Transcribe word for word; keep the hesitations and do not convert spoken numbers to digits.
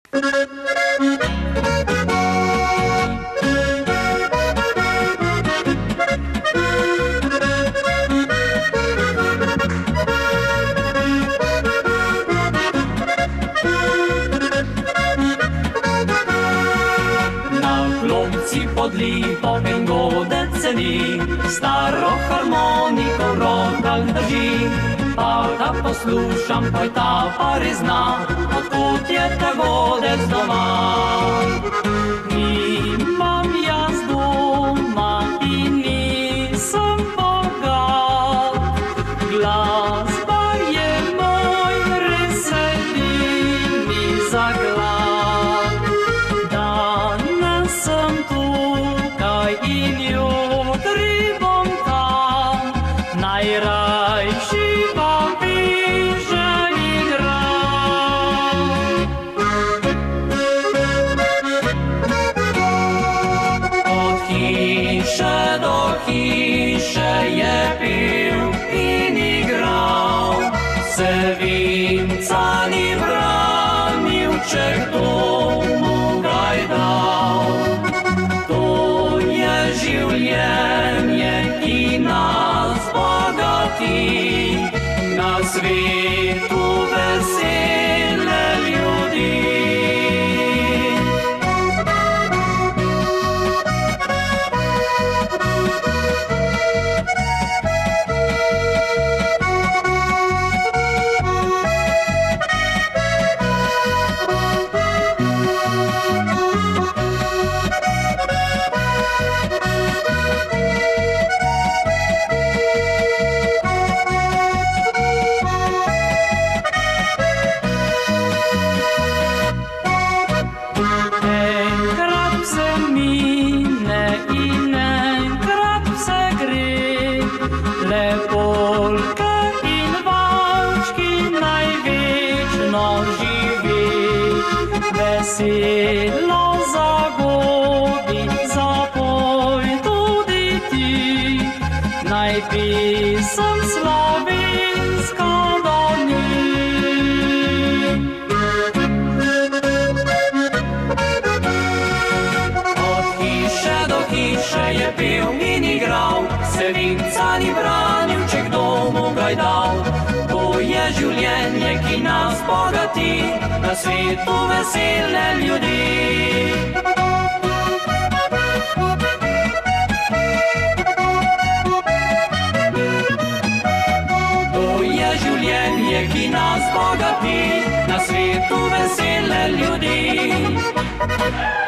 Pod lipom in godec ceni, staro harmoniko v rokah drži. Pa da poslušam, poj ta pa res zna, odkud je ta godec doma. Imam jaz doma in nisem bogat, glasba je moj res edini zaklad. Danes sem tukaj in jutri bom tam, najrajši pa bi že igral. Od hiše do hiše je pil in igral, se vinca ni branil, če kdo mu ga je dal. Življenje, ki nas bogati, na svetu vesele ljudi. Polke in valčki naj večno živi, veselo zagodi, zapoj tudi ti, naj pisem slovenska doni. Od hiše do hiše je pil in igral, se vinca ni branil, če kdo mu ga je dal. To je življenje, ki nas bogati, na svetu vesele ljudi. To je življenje, ki nas bogati, na svetu vesele ljudi.